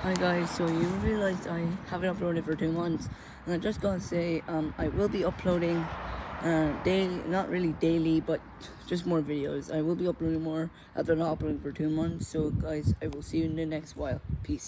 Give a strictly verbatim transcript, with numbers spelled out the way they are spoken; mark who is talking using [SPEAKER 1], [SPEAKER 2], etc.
[SPEAKER 1] Hi guys, so you realized I haven't uploaded for two months, and I just gotta say, um, I will be uploading, uh, daily, not really daily, but just more videos. I will be uploading more after not uploading for two months, so guys, I will see you in the next while. Peace.